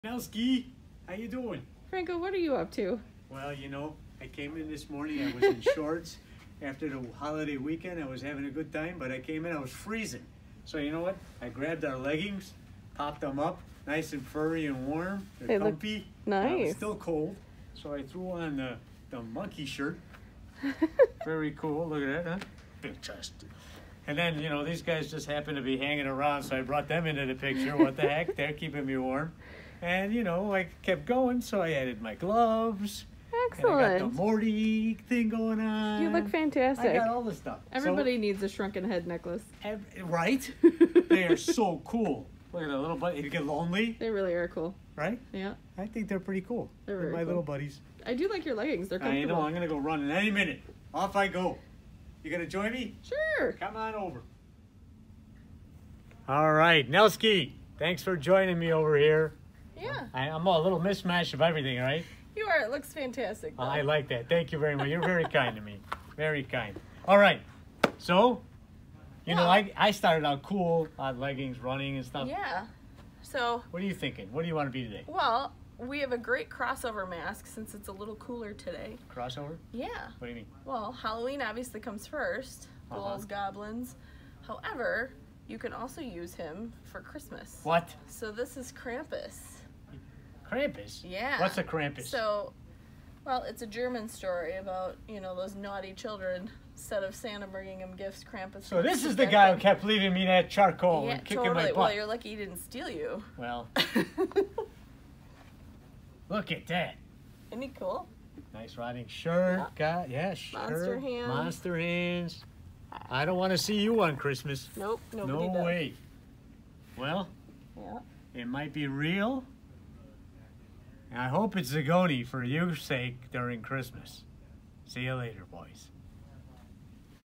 Nelski, how you doing? Franco, what are you up to? Well, you know, I came in this morning, I was in shorts. After the holiday weekend, I was having a good time, but I came in, I was freezing. So you know what? I grabbed our leggings, popped them up, nice and furry and warm. They're comfy. Nice. It's still cold. So I threw on the monkey shirt. Very cool. Look at that, huh? Big chest. And then, you know, these guys just happen to be hanging around, so I brought them into the picture. What the heck? They're keeping me warm. And, you know, I kept going, so I added my gloves. Excellent. And I got the Morty thing going on. You look fantastic. I got all the stuff. Everybody needs a Shrunken Head necklace. Right? They are so cool. Look at that little buddy. You get lonely. They really are cool. Right? Yeah. I think they're pretty cool. They're very my cool. little buddies. I do like your leggings. They're comfortable. I know. I'm going to go run in any minute. Off I go. You going to join me? Sure. Come on over. All right. Nelski, thanks for joining me over here. Yeah. I'm a little mismatch of everything, right? You are. It looks fantastic. Though. I like that. Thank you very much. You're very kind to me. Very kind. All right. So, you know, I started out cool on leggings, running and stuff. Yeah. So. What are you thinking? What do you want to be today? Well, we have a great crossover mask since it's a little cooler today. Crossover? Yeah. What do you mean? Well, Halloween obviously comes first. Ghouls, goblins. However, you can also use him for Christmas. What? So this is Krampus. Krampus? Yeah. What's a Krampus? So, well, it's a German story about, you know, those naughty children. Instead of Santa bringing them gifts, Krampus. So this is the guy who kept leaving me that charcoal and kicking my butt. Well, you're lucky he didn't steal you. Well. Look at that. Isn't he cool? Nice riding shirt. Yeah, shirt. Monster hands. Monster hands. I don't want to see you on Christmas. Nope, nobody No does. way. Well, yeah. It might be real. I hope it's Zagone for your sake during Christmas. See you later, boys.